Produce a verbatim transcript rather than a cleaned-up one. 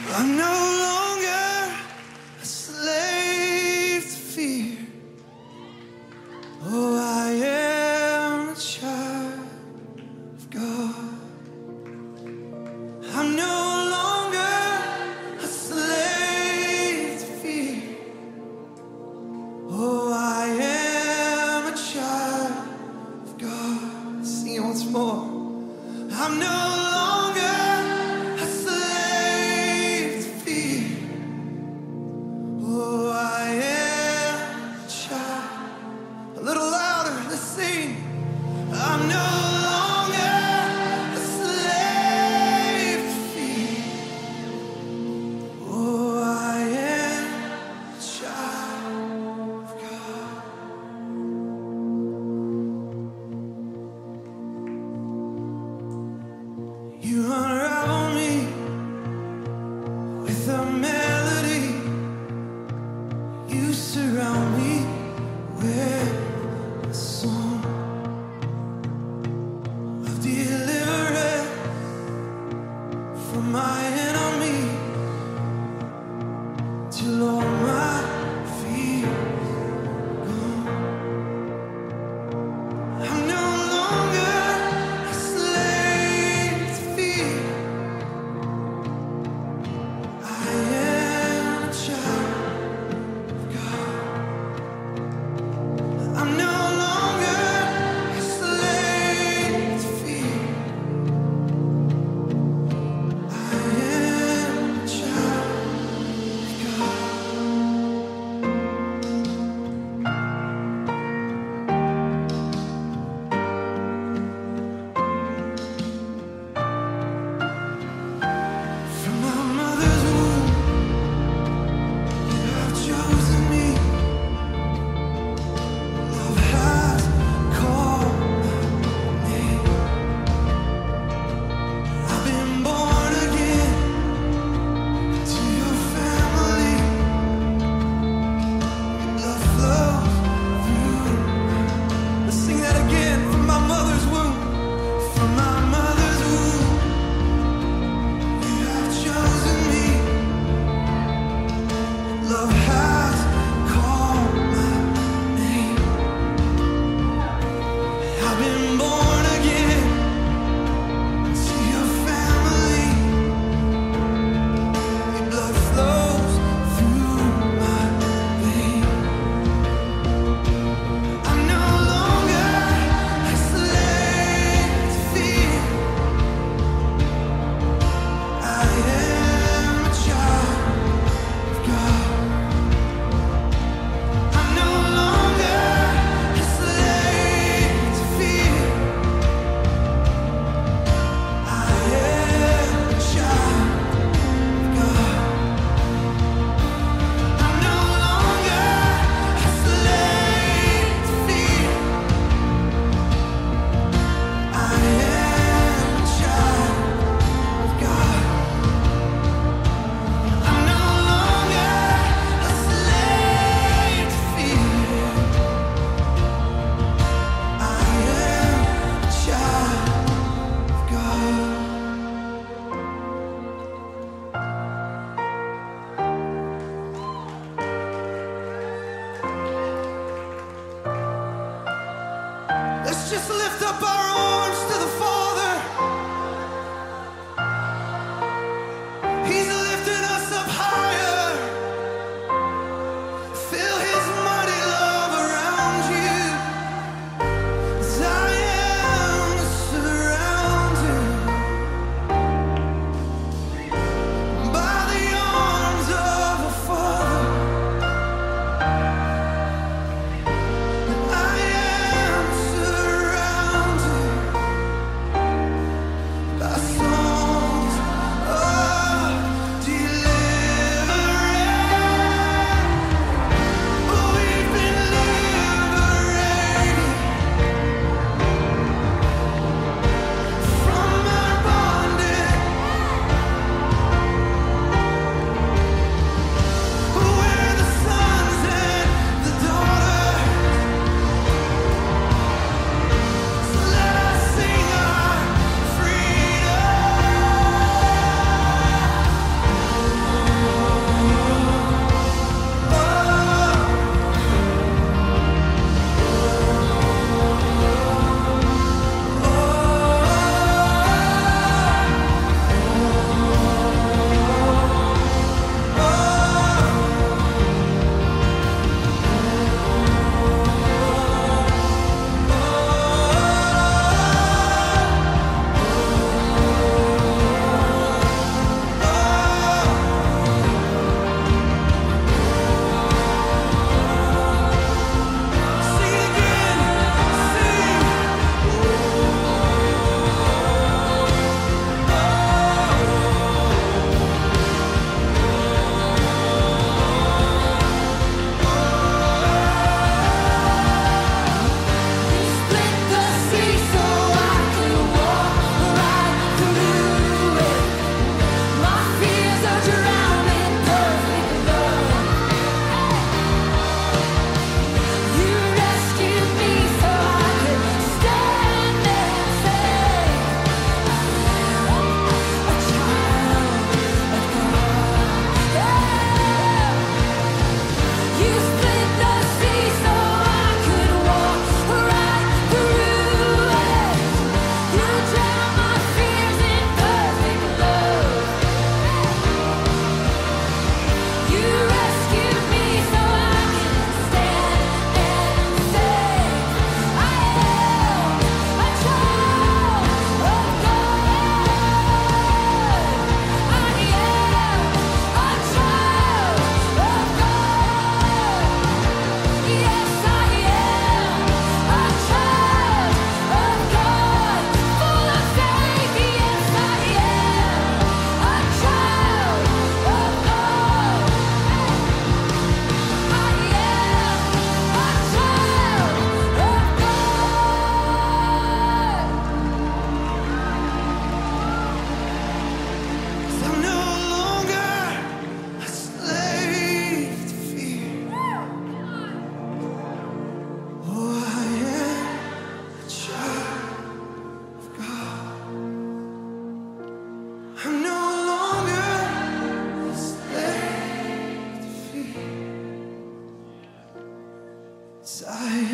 I'm no longer a slave to fear. Oh, I am a child of God. I'm no longer a slave to fear. Oh, I am a child of God. Sing it once more. I'm no longer a slave to fear. Oh, I am a child. A little louder, let's sing. I'm no longer a slave to fear. Oh, I am a child of God. You unravel me with a melody. You surround me with a song of deliverance from my enemy till all my fears gone. I'm no longer a slave to fear. I am a child of God. I'm no longer a slave to fear. I am a child of God. From my mother's womb, you have chosen me. Love has called my name. I've been born again to your family. Love flows through. Let's sing that again. From my mother's womb, from my mother's womb, you have chosen me. Love has called my name. I've been born again to your family. Your blood flows through my veins. I'm no longer a slave to fear. I am a child of God. I'm no longer a slave to fear. I am a child of God. I'm no longer a slave to fear. I am a child of God. I'm no longer a slave to fear. I am a child of God. Let's just lift up our arms to the Father. He's lifting us up higher. Feel His mighty love around you. 'Cause I am surrounded by the arms of a Father. I am surrounded Inside